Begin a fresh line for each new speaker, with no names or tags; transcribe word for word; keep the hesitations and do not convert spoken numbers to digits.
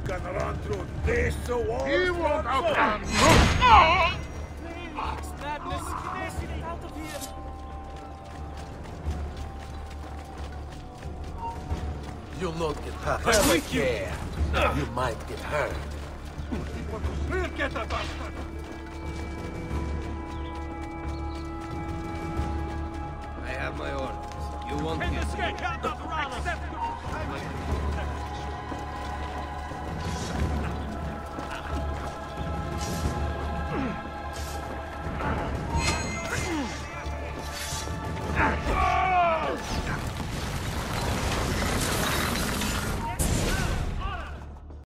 can run through this wall.
He won't outrun.
Madness, get out of here.
You'll not get past that there. You might get hurt.
We'll get the bastard.
I have my orders. You won't
Can
get
escape, not Accept